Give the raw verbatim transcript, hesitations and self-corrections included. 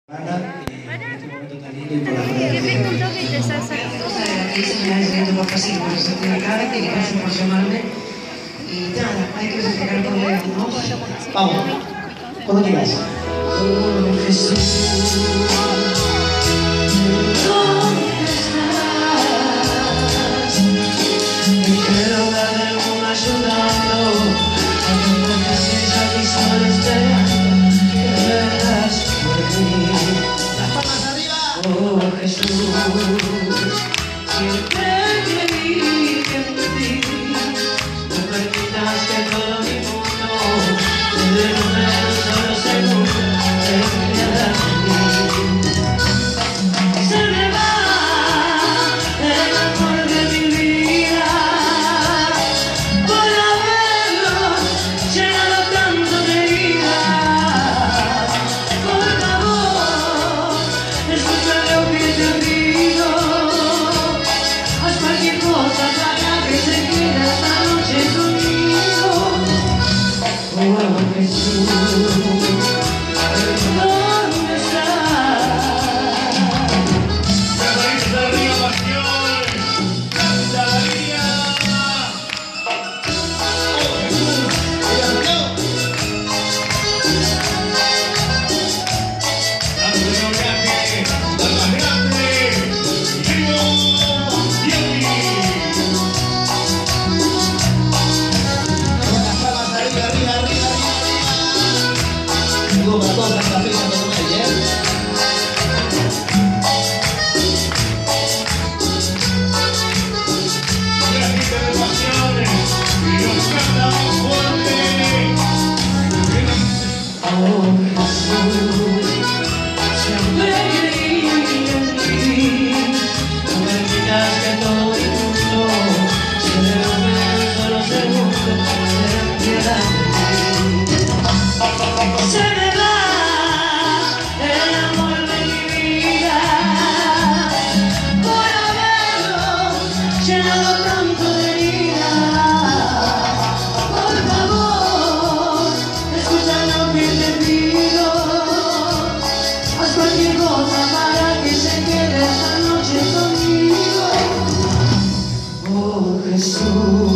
Ana, eh, en este momento tan lindo y por la verdad que... por pasillo, por eso tiene cara, tiene que proporcionarle y nada, hay que sacar con él, ¿no? Vamos, cuando quieras. Oh, Jesús, ¿dónde estás? Me quiero dar alguna ayudando a tu presencia y solo esperando que vengas por mí. Las palmas arriba. Oh, Jesús, siempre creí en ti. No permitas que todo mi mundo de un solo segundo se pierda en mí. Se me va el amor de mi vida por haberlo llenado tanto de vida. Por favor, escucha lo que te digo. Haz cualquier cosa para que se quede esta noche conmigo. Oh, Jesús, ¿dónde estás? ¡Raíz de Río Pasión! ¡Canta la mía! ¡Oh, Jesús! ¡Dando viaje! ¡La más grande! ¡Río Dios! Con las palmas arriba, arriba, arriba, arriba, arriba. Digo para todos las cafés que tomáis, ¿eh? ¡Viaje de pasiones! ¡Y nos cantamos fuerte! Oh, Jesús, siempre creí en ti. No permitas que todo mi mundo se derrumbe en un solo segundo. Se pierda en ti. Se me va el amor de mi vida por haberlo llenado tanto de herida. Por favor, escucha lo que te pido. Haz cualquier cosa para que se quede esta noche conmigo. Oh, Jesús.